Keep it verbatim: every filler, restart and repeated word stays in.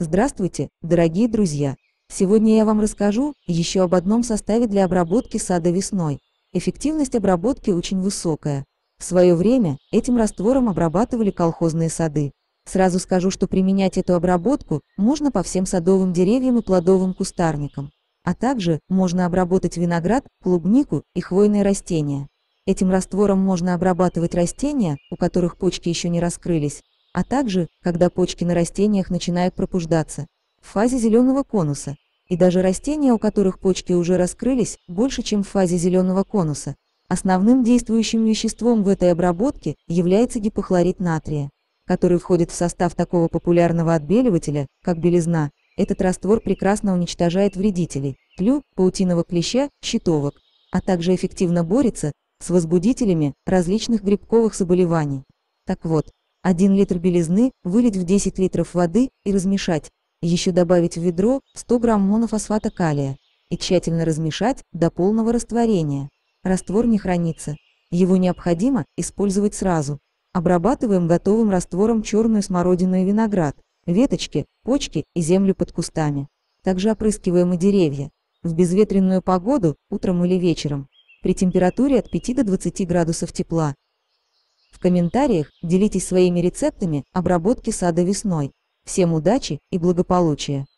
Здравствуйте, дорогие друзья! Сегодня я вам расскажу еще об одном составе для обработки сада весной. Эффективность обработки очень высокая. В свое время этим раствором обрабатывали колхозные сады. Сразу скажу, что применять эту обработку можно по всем садовым деревьям и плодовым кустарникам. А также можно обработать виноград, клубнику и хвойные растения. Этим раствором можно обрабатывать растения, у которых почки еще не раскрылись, а также, когда почки на растениях начинают пробуждаться, в фазе зеленого конуса, и даже растения, у которых почки уже раскрылись, больше, чем в фазе зеленого конуса. Основным действующим веществом в этой обработке является гипохлорид натрия, который входит в состав такого популярного отбеливателя, как белизна. Этот раствор прекрасно уничтожает вредителей, тлю, паутиного клеща, щитовок, а также эффективно борется с возбудителями различных грибковых заболеваний. Так вот, один литр белизны вылить в десять литров воды и размешать, еще добавить в ведро сто грамм монофосфата калия и тщательно размешать до полного растворения. Раствор не хранится, его необходимо использовать сразу. Обрабатываем готовым раствором черную смородину и виноград, веточки, почки и землю под кустами. Также опрыскиваем и деревья. В безветренную погоду, утром или вечером, при температуре от пяти до двадцати градусов тепла. В комментариях делитесь своими рецептами обработки сада весной. Всем удачи и благополучия!